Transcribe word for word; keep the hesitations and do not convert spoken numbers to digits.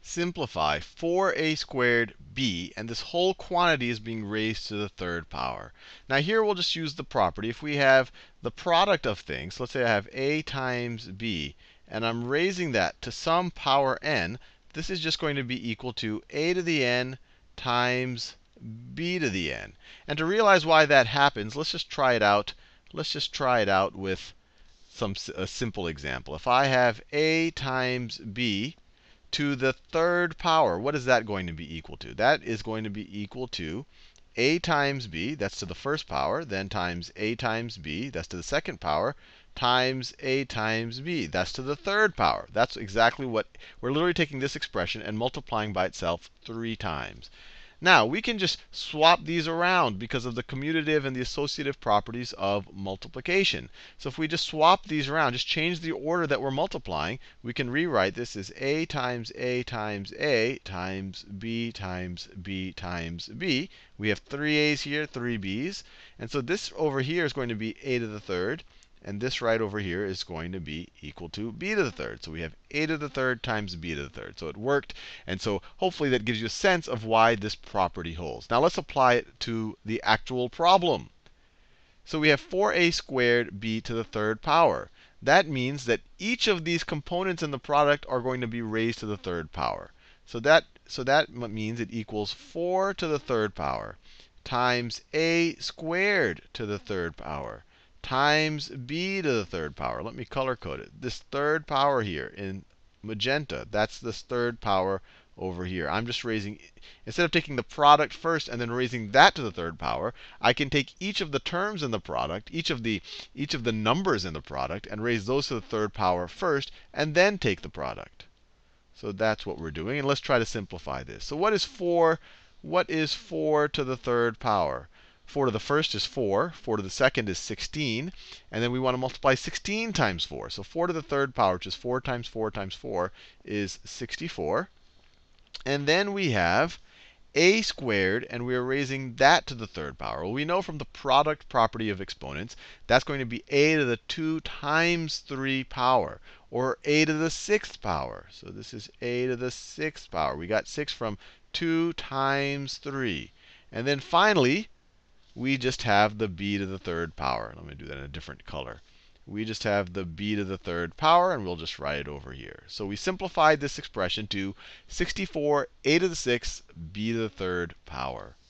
simplify four a squared b, and this whole quantity is being raised to the third power. Now here we'll just use the property. If we have the product of things, let's say I have a times b, and I'm raising that to some power n, this is just going to be equal to a to the n times b to the n. And to realize why that happens, let's just try it out. Let's just try it out with some a simple example. If I have a times b to the third power, what is that going to be equal to? That is going to be equal to a times b, that's to the first power, then times a times b, that's to the second power, times a times b, that's to the third power. That's exactly what we're literally taking this expression and multiplying by itself three times. Now, we can just swap these around because of the commutative and the associative properties of multiplication. So if we just swap these around, just change the order that we're multiplying, we can rewrite this as a times a times a times b times b times b. We have three a's here, three b's. And so this over here is going to be a to the third. And this right over here is going to be equal to b to the third. So we have a to the third times b to the third. So it worked. And so hopefully that gives you a sense of why this property holds. Now let's apply it to the actual problem. So we have four a squared b to the third power. That means that each of these components in the product are going to be raised to the third power. So that, so that means it equals four to the third power times a squared to the third power times b to the third power. Let me color code it. This third power here in magenta, that's this third power over here. I'm just raising, instead of taking the product first and then raising that to the third power, I can take each of the terms in the product, each of the each of the numbers in the product, and raise those to the third power first, and then take the product. So that's what we're doing. And let's try to simplify this. So what is four? What is four to the third power? four to the first is four. four to the second is sixteen. And then we want to multiply sixteen times four. So four to the third power, which is four times four times four, is sixty-four. And then we have a squared, and we are raising that to the third power. Well, we know from the product property of exponents, that's going to be a to the two times three power, or a to the sixth power. So this is a to the sixth power. We got six from two times three. And then finally, we just have the b to the third power. Let me do that in a different color. We just have the b to the third power, and we'll just write it over here. So we simplified this expression to sixty-four a to the sixth b to the third power.